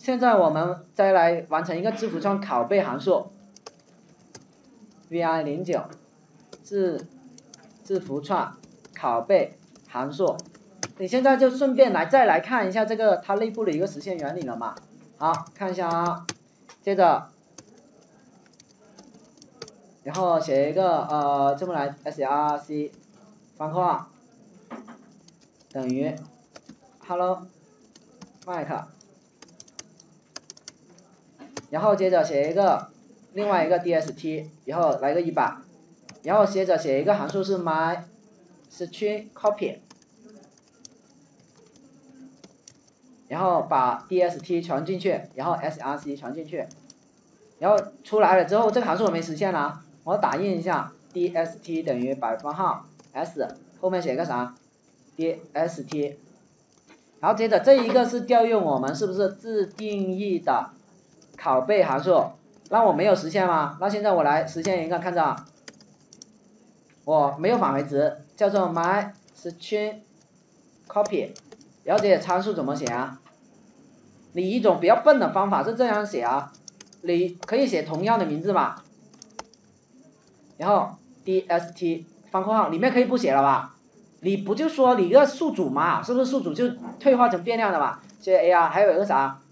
现在我们再来完成一个字符串拷贝函数 vi09 字符串拷贝函数。你现在就顺便再来看一下这个它内部的一个实现原理了嘛。好，看一下啊，接着然后写一个这么来 src 方括号等于 hello Mike， 然后接着写一个另外一个 dst， 然后来个100，然后接着写一个函数是 myStringCopy， 然后把 dst 传进去，然后 src 传进去，然后出来了之后，这个函数我没实现了，我打印一下 dst 等于s 后面写个啥 dst， 然后接着这一个是调用我们是不是自定义的拷贝函数，那我没有实现吗？那现在我来实现一个，看着我没有返回值，叫做 myStringCopy， 然后这些参数怎么写啊？你一种比较笨的方法是这样写啊，你可以写同样的名字嘛，然后 dst 方括号里面可以不写了吧？你不就说你一个数组嘛，是不是数组就退化成变量的嘛？这 a 啊，还有一个啥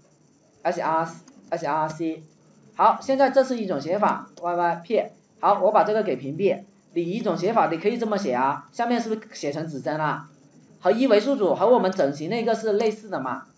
src， 好，现在这是一种写法 yyp， 好，我把这个给屏蔽。你一种写法你可以这么写啊，下面是不是写成指针了？和一维数组和我们整形那个是类似的嘛？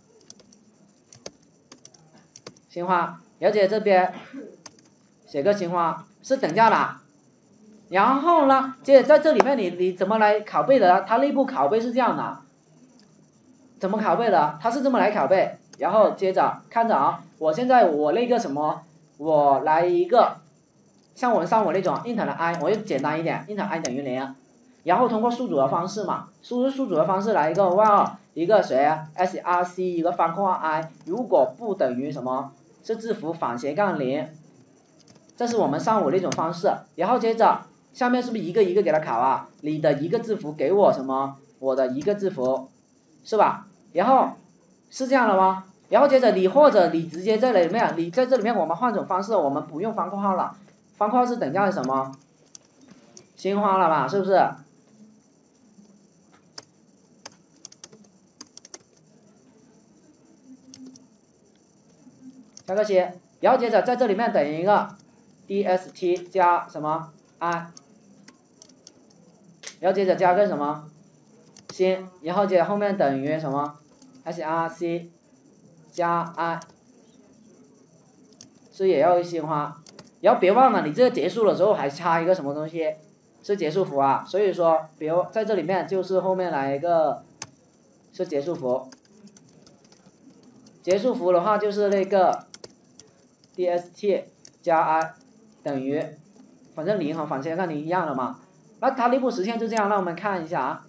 新花，了解这边写个新花是等价的，然后呢，接着在这里面你怎么来拷贝的？它内部拷贝是这样的，怎么拷贝的？它是这么来拷贝，然后接着看着啊，我现在我那个什么，我来一个像我们上午那种 int 的 i， 我就简单一点 ，int i 等于0，然后通过数组的方式嘛，数组的方式来一个 while 一个谁 src 一个方括号 i， 如果不等于什么是字符反斜杠0，这是我们上午那种方式，然后接着下面是不是一个一个给它拷啊？你的一个字符给我什么？我的一个字符，是吧？然后是这样的吗？然后接着你或者你直接在里面，你在这里面我们换种方式，我们不用方括号了，方括号是等价是什么？新花了吧，是不是？加个些，然后接着在这里面等于一个 dst 加什么 i， 然后接着加个什么新，然后接着后面等于什么 src 加 i， 是也要新花，然后别忘了你这个结束的时候还插一个什么东西，是结束符啊，所以说比如在这里面就是后面来一个是结束符，结束符的话就是那个 dst 加 i 等于，反正0和反斜杠0一样的嘛，那它内部实现就这样，让我们看一下啊。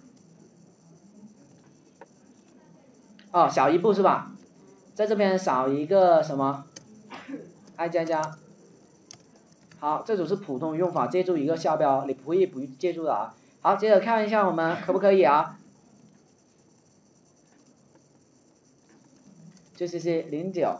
哦，少一步是吧？在这边少一个什么 i 加加，好，这种是普通用法，借助一个校标，你不会不借助的啊。好，接着看一下我们可不可以啊？就是09，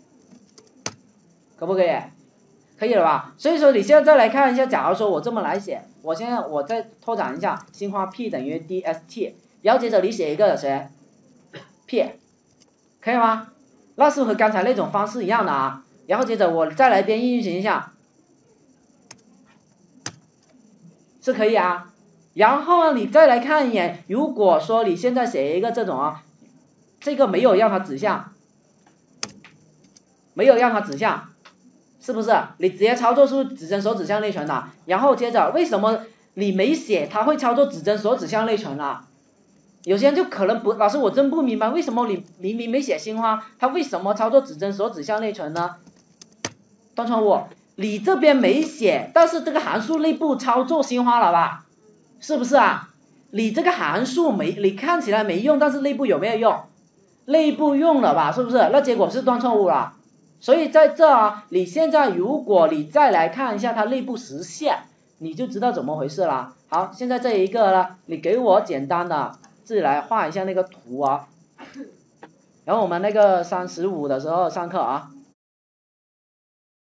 可不可以？可以了吧？所以说你现在再来看一下，假如说我这么来写，我现在我再拓展一下，新花 p 等于 dst， 然后接着你写一个谁 p， 可以吗？那是和刚才那种方式一样的啊。然后接着我再来编译运行一下，是可以啊。然后你再来看一眼，如果说你现在写一个这种啊，这个没有让它指向，没有让它指向，是不是？你直接操作出指针所指向内存的，然后接着为什么你没写它会操作指针所指向内存啊？有些人就可能不，老师我真不明白为什么你明明没写新花，它为什么操作指针所指向内存呢？断错误，你这边没写，但是这个函数内部操作新花了吧？是不是啊？你这个函数你看起来没用，但是内部有没有用？内部用了吧？是不是？那结果是断错误了。所以在这啊，你现在如果你再来看一下它内部实现，你就知道怎么回事了。好，现在这一个呢，你给我简单的自己来画一下那个图啊。 然后我们那个35的时候上课啊。